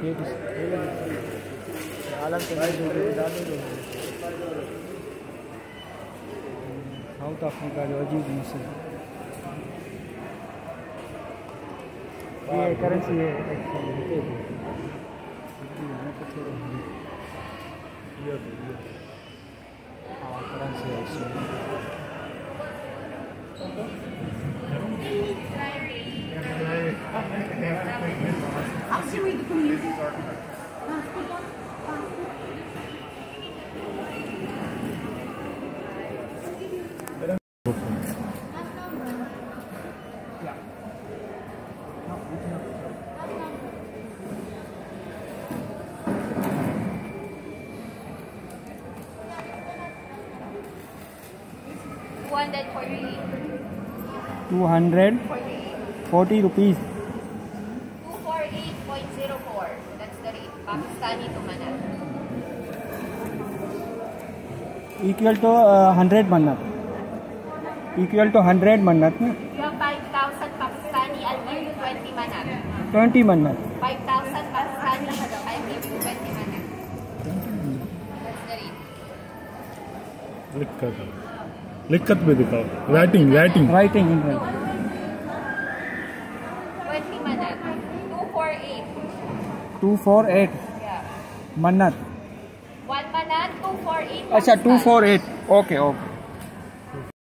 South Africa जो अजीब नस्ल ये करेंसी है करेंसी है $240 rupees. 248.04. That's the rate. Pakistani to Manat. Equal to 100 Manat. Equal to 100 Manat. You have 5,000 Pakistani. I'll give you 20 Manat. 20 Manat. 5,000 Pakistani. I'll give you 20 Manat. That's the rate. लिखत में दिखाओ writing in writing 20 Manat. 248. 248 Yeah. Manat. 1 Manat, 248. अच्छा Pakistani. 248 okay okay